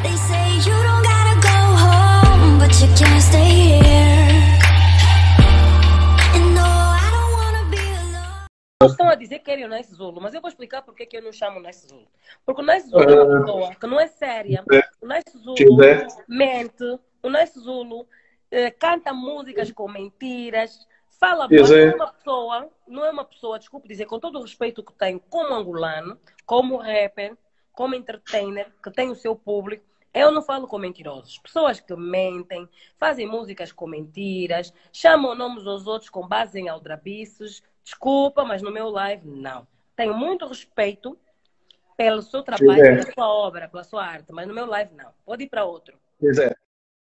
They say you don't gotta go home, but you can't stay here. And no, I don't wanna be alone. Estão a dizer que querem o Nice Zulu, mas eu vou explicar porque que eu não chamo o Nice Zulu. Porque o Nice Zulu é uma pessoa que não é séria, o Nice Zulu mente, o Nice Zulu canta músicas com mentiras, fala bem, não é uma pessoa, desculpe dizer, com todo o respeito que tenho como angolano, como rapper, como entertainer, que tem o seu público, eu não falo com mentirosos. Pessoas que mentem, fazem músicas com mentiras, chamam nomes aos outros com base em aldrabices. Desculpa, mas no meu live, não. Tenho muito respeito pelo seu trabalho, pela sua obra, pela sua arte, mas no meu live, não. Pode ir para outro. Pois é.